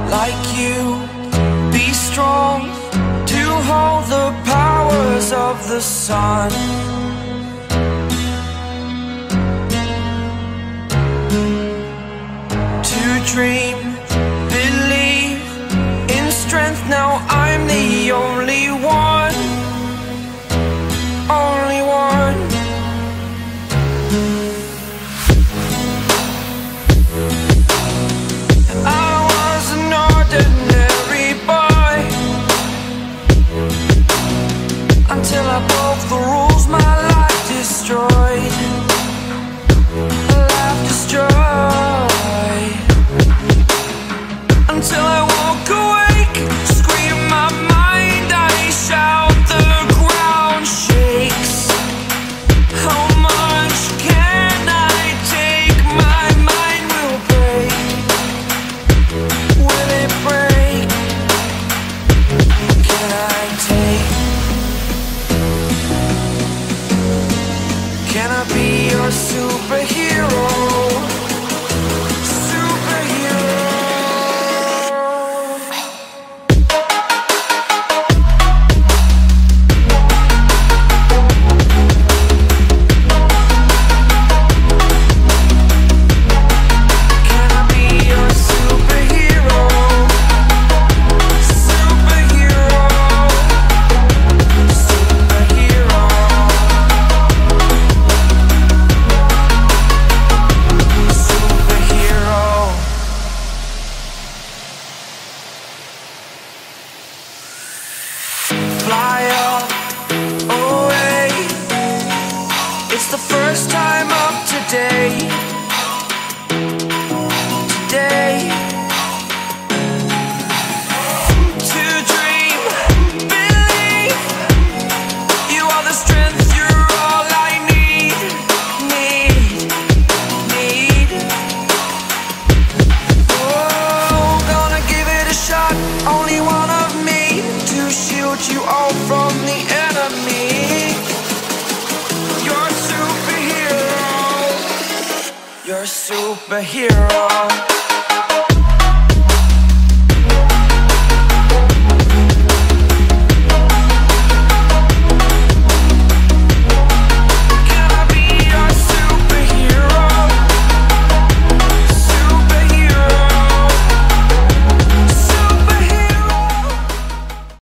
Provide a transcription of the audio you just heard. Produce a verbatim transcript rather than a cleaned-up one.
like you, be strong to hold the powers of the sun. To dream, believe in strength, now I'm the only one, only one. I was an ordinary boy until I broke the rules, my life destroyed, life destroyed. Until I walk awake, scream my mind, I shout, the ground shakes. How much can I take? My mind will break. Will it break? Can I take? Can I be your superhero? Fly up, away. It's the first time of today. Today. To dream, believe. You are the strength, you're all I need. Need, need. Oh, gonna give it a shot. Only one of me to shield you all from the enemy. You're a superhero. You're a superhero.